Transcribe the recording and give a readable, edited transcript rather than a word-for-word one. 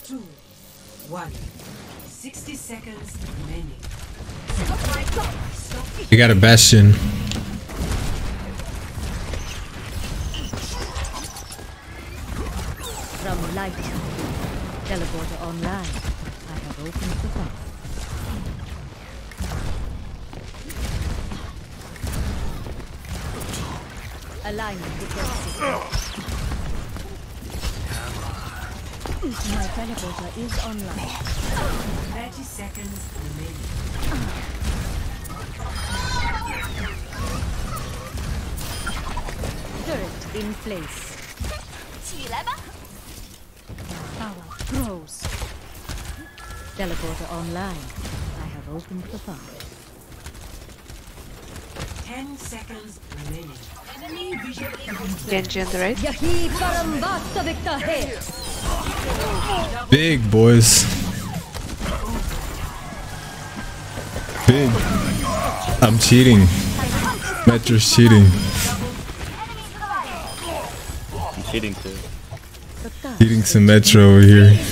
2, 1. 60 seconds remaining. You got a Bastion. From light, teleporter online. I have opened the path. Alignment with their system. My teleporter is online. 30 seconds remaining. Turret in place. Power grows. Teleporter online. I have opened the path. 10 seconds remaining. Enemy visual Genji on the right. Yahi parambasta vikta hai. Big boys. Big. I'm cheating. Metro's cheating. I'm cheating too. Cheating some Metro over here.